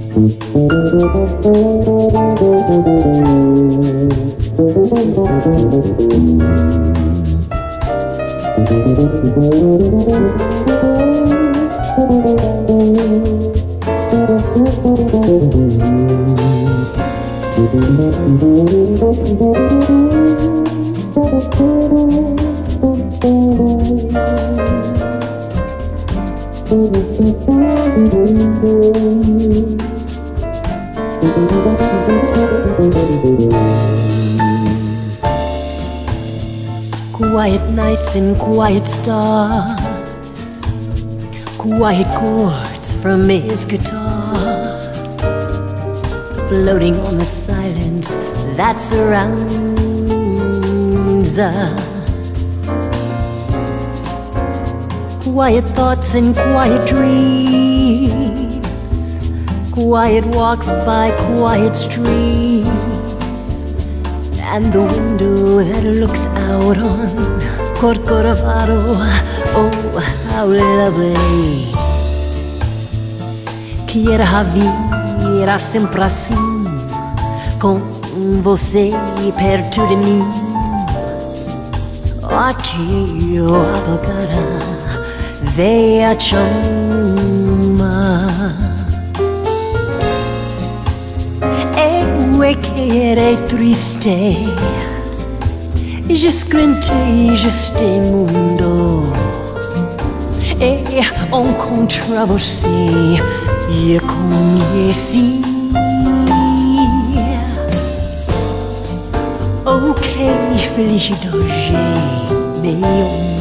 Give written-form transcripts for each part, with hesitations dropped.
Quiet nights and quiet stars, quiet chords from his guitar, floating on the silence that surrounds us. Quiet thoughts and quiet dreams, quiet walks by quiet streams, and the window that looks out on Corcovado. Oh, how lovely. Quero vir sempre assim, com você perto de mim. A tio abogada veio a chamar. Eu é que era triste, descrente este mundo, e encontrar você e conheci. Oh, que felicidade, meu amor.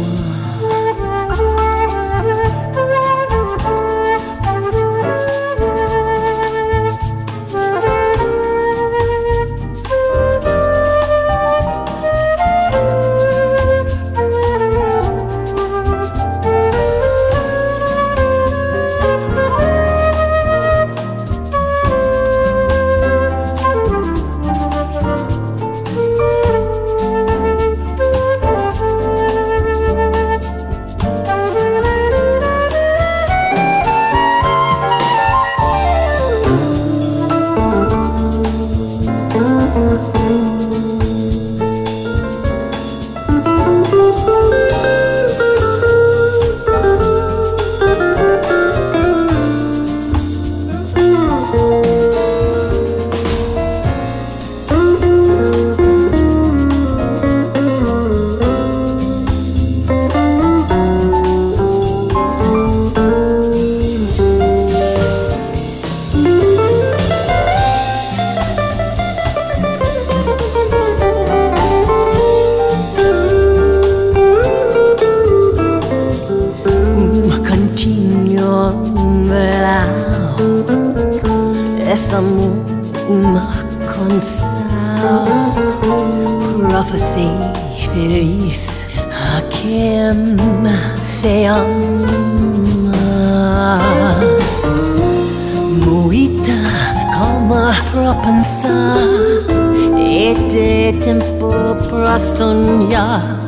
Essa uma canção, prophecy feliz a quem se ama. Muita calma pra pensar e ter tempo pra sonhar.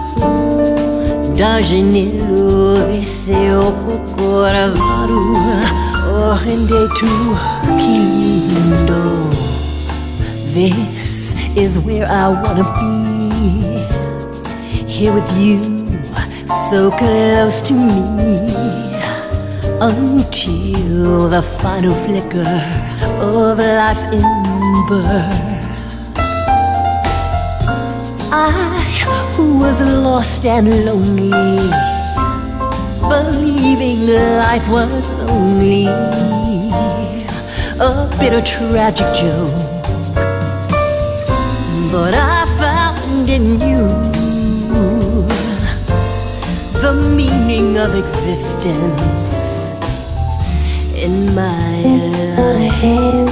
Da janela de seu Corcovado, rende tu, que lindo. This is where I wanna be, here with you, so close to me, until the final flicker of life's ember. I was lost and lonely, believing life was only a bitter tragic joke. But I found in you the meaning of existence in my life.